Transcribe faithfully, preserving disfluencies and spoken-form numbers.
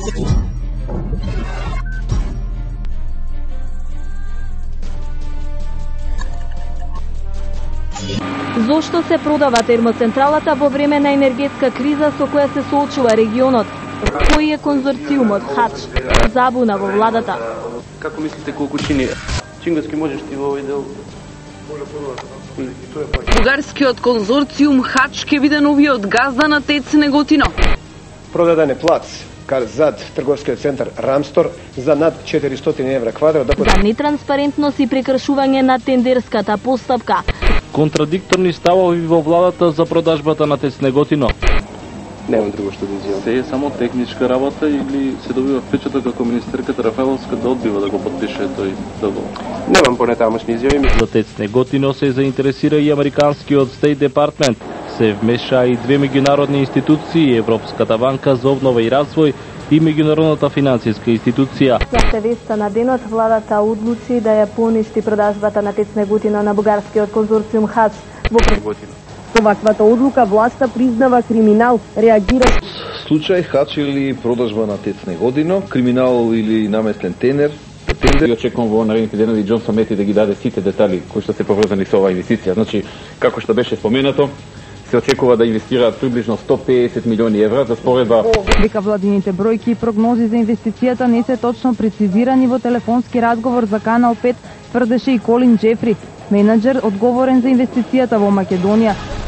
Зошто се продава термоцентралата во време на енергетска криза со која се соочува регионот? Кој е конзорциумот ХАЧ? Забуна во владата. Како мислите колку чини? Чингаски можеш ти во овој дел? Бугарскиот конзорциум ХАЧ ќе биде новиот газда на ТЕЦ Неготино. Продаден е плац кар зад трговскиот центар Рамстор за над четиристотини евра квадрат. За нетранспарентност и прекршување на тендерската постапка. Контрадикторни ставови во владата за продажбата на ТЕЦ Неготино. Немам друго што да изјавам. Се е само техничка работа или се добива впечаток како министерката Рафаеловска да одбива да го подпише тој договор? Немам понатамошни изјави. За ТЕЦ Неготино се заинтересира и американскиот Стейт Департмент. Се вмеша и две меѓународни институции, Европската банка за обнова и развој и меѓународната финансиска институција. Јасте веста на денот, владата одлучи да ја поништи продажбата на ТЕЦ Неготино на бугарскиот конзорциум ХАЧ во Неготино. Со ваквата одлука власта признава криминал, реагира. Случај ХАЧ или продажба на ТЕЦ Неготино, криминал или наместен тендер. И очекувам во наредните денови Џон Фамети да ги даде сите детали кои што се поврзани со оваа инвестиција. Значи, како што беше споменато, се очекува да инвестираат приближно сто педесет милиони евра за споредба. Дека владините бројки и прогнози за инвестицијата не се точно прецизирани во телефонски разговор за Канал пет, тврдеше и Колин Џефри, менаџер одговорен за инвестицијата во Македонија.